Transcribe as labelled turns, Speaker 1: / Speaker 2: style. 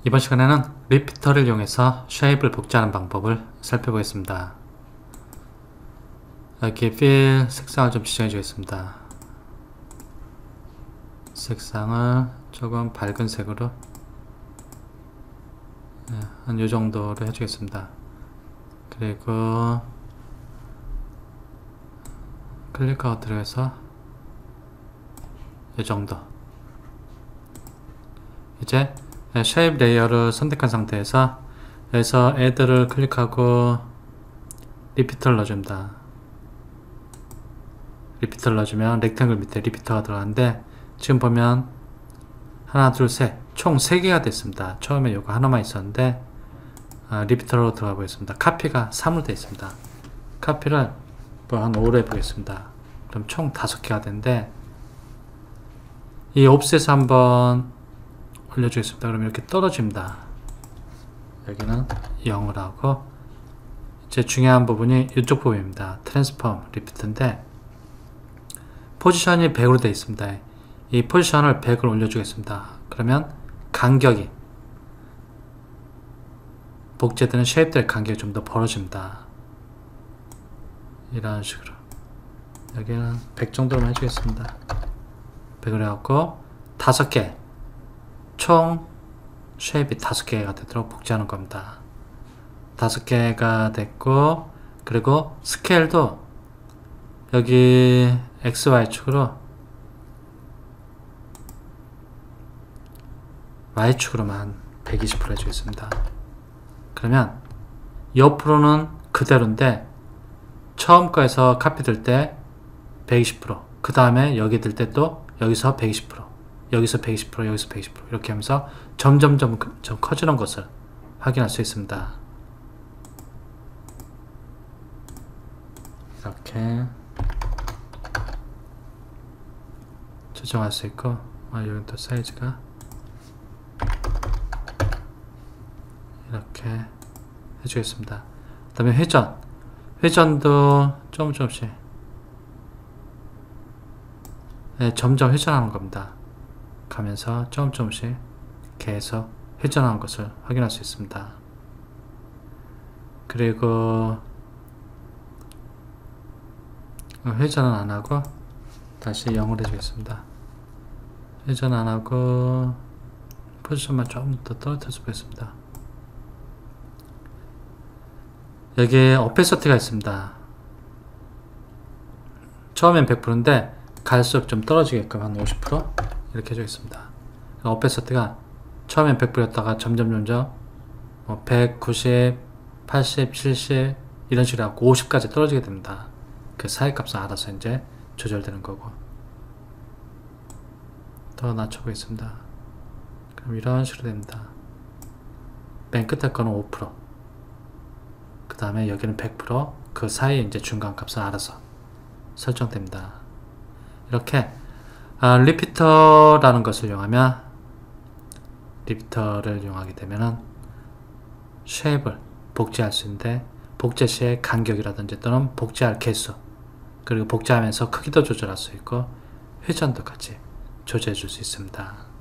Speaker 1: 이번 시간에는 리피터를 이용해서 쉐입을 복제하는 방법을 살펴보겠습니다. 여기 필 색상을 좀 지정해 주겠습니다. 색상을 조금 밝은 색으로 한 요정도로 해주겠습니다. 그리고 클릭하고 들어가서 요정도. 이제 쉐입 레이어를 선택한 상태에서 여기서 애드를 클릭하고 리피터를 넣어줍니다. 리피터를 넣어주면 렉탱글 밑에 리피터가 들어가는데 지금 보면 하나 둘 셋 총 3개가 됐습니다. 처음에 이거 하나만 있었는데 리피터로 들어가 보겠습니다. 카피가 3으로 되어 있습니다. 카피를 한 5로 해보겠습니다. 그럼 총 5개가 되는데 이 옵셋을 한번 올려주겠습니다. 그럼 이렇게 떨어집니다. 여기는 0을 하고 이제 중요한 부분이 이쪽 부분입니다. 트랜스폼 리피트인데 포지션이 100으로 되어 있습니다. 이 포지션을 100을 올려주겠습니다. 그러면 간격이 복제되는 쉐입들 간격이 좀 더 벌어집니다. 이런 식으로 여기는 100 정도로 해주겠습니다. 100을 해갖고 5개 총 쉐입이 5개가 되도록 복제하는 겁니다. 5개가 됐고 그리고 스케일도 여기 XY축으로 Y축으로만 120% 해주겠습니다. 그러면 옆으로는 그대로인데 처음 거에서 카피 될 때 120%, 그 다음에 여기 들 때 또 여기서 120%, 여기서 120%, 여기서 120% 이렇게 하면서 점점 커지는 것을 확인할 수 있습니다. 이렇게 조정할 수 있고 여기 또 사이즈가 이렇게 해주겠습니다. 그 다음에 회전도 조금씩 점점 회전하는 겁니다. 가면서 조금씩 계속 회전하는 것을 확인할 수 있습니다. 그리고 회전은 안하고 다시 0을 해주겠습니다. 회전 안하고 포지션만 좀 더 떨어뜨려서 보겠습니다. 여기에 어페서티가 있습니다. 처음엔 100%인데 갈수록 좀 떨어지게끔 한 50% 이렇게 해주겠습니다. 어페서티가 처음엔 100%였다가 점점 100, 90, 80, 70 이런 식으로 해갖고 50까지 떨어지게 됩니다. 그 사이 값은 알아서 이제 조절되는 거고. 더 낮춰보겠습니다. 그럼 이런 식으로 됩니다. 맨 끝에 거는 5%. 그 다음에 여기는 100%, 그 사이에 이제 중간 값은 알아서 설정됩니다. 이렇게 리피터라는 것을 이용하면 리피터를 이용하게 되면은 쉐입을 복제할 수 있는데 복제 시의 간격이라든지 또는 복제할 개수 그리고 복제하면서 크기도 조절할 수 있고 회전도 같이 조절해 줄 수 있습니다.